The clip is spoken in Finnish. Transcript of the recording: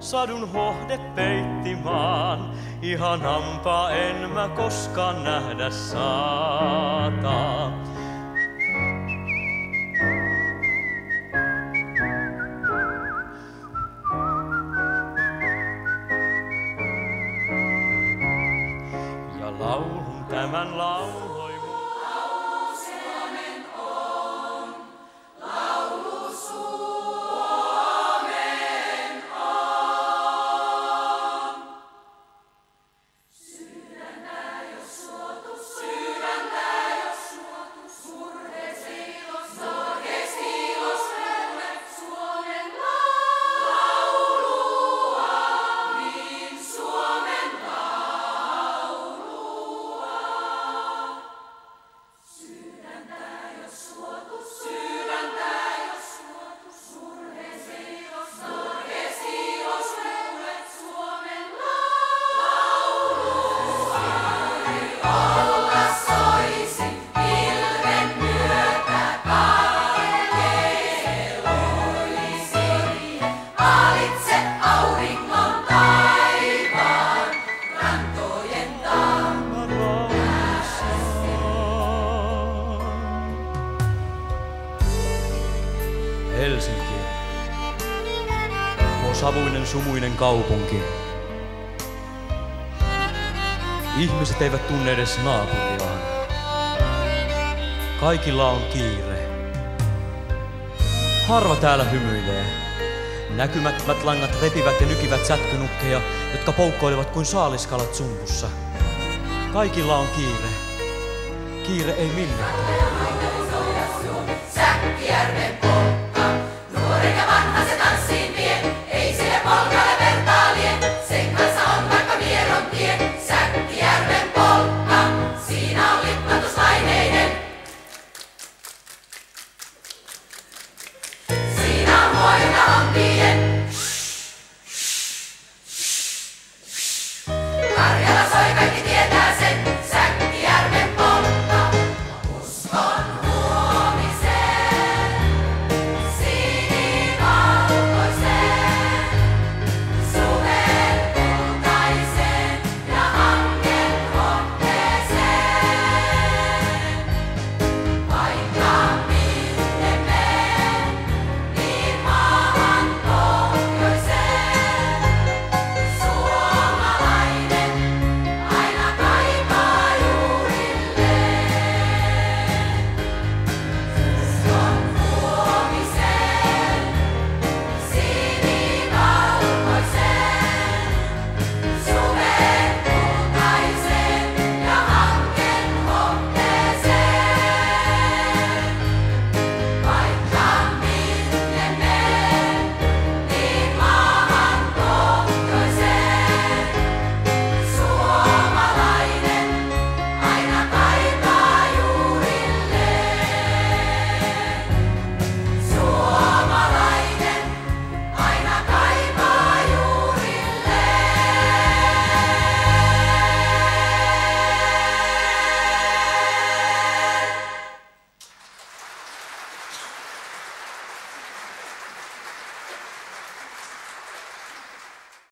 sadun hohde peitti maan. Ihanampaa en mä koskaan nähdä saata. Ja laulun tämän lauloin. Helsinki, tuo savuinen sumuinen kaupunki. Ihmiset eivät tunne edes naapuriaan. Kaikilla on kiire. Harva täällä hymyilee. Näkymättömät langat repivät ja nykivät sätkynukkeja, jotka poukkoilevat kuin saaliskalat sumpussa. Kaikilla on kiire. Kiire ei minnekään. Säkkijärven polkka, nuori ja vanha se tanssiin vie, ei sille polka.